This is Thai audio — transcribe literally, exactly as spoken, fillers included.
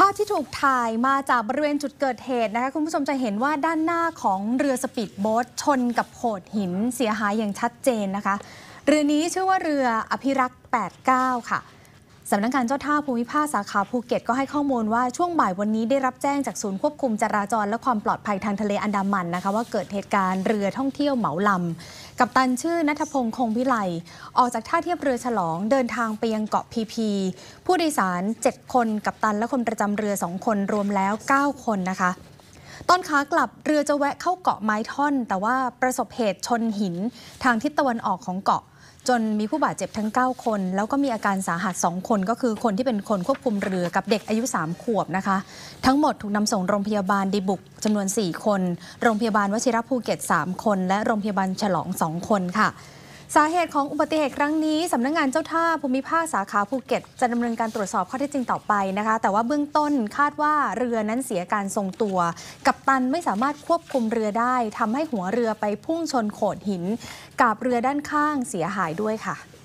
าพที่ถูกถ่ายมาจากบริเวณจุดเกิดเหตุนะคะคุณผู้ชมจะเห็นว่าด้านหน้าของเรือสปีดโบ๊ทชนกับโขดหินเสียหายอย่างชัดเจนนะคะเรือนี้ชื่อว่าเรืออภิรักษ์แปดสิบเก้าค่ะสำนักงานเจ้าท่าภูมิภาคสาขาภูเก็ตก็ให้ข้อมูลว่าช่วงบ่ายวันนี้ได้รับแจ้งจากศูนย์ควบคุมจราจรและความปลอดภัยทางทะเลอันดามันนะคะว่าเกิดเหตุการณ์เรือท่องเที่ยวเหมาลำกัปตันชื่อณัฐพงษ์คงวิไลออกจากท่าเทียบเรือฉลองเดินทางไปยังเกาะพีพีผู้โดยสารเจ็ดคนกัปตันและคนประจำเรือสองคนรวมแล้วเก้าคนนะคะตอนขากลับเรือจะแวะเข้าเกาะไม้ท่อนแต่ว่าประสบเหตุชนหินทางทิศตะวันออกของเกาะจนมีผู้บาดเจ็บทั้งเก้าคนแล้วก็มีอาการสาหัสสองคนก็คือคนที่เป็นคนควบคุมเรือกับเด็กอายุสามขวบนะคะทั้งหมดถูกนำส่งโรงพยาบาลดีบุกจำนวนสี่คนโรงพยาบาลวชิรภูเก็ตสามคนและโรงพยาบาลฉลองสองคนค่ะสาเหตุของอุบัติเหตุครั้งนี้สำนักงานเจ้าท่าภูมิภาคสาขาภูเก็ตจะดำเนินการตรวจสอบข้อเท็จจริงต่อไปนะคะแต่ว่าเบื้องต้นคาดว่าเรือนั้นเสียการทรงตัวกัปตันไม่สามารถควบคุมเรือได้ทำให้หัวเรือไปพุ่งชนโขดหินกับเรือด้านข้างเสียหายด้วยค่ะ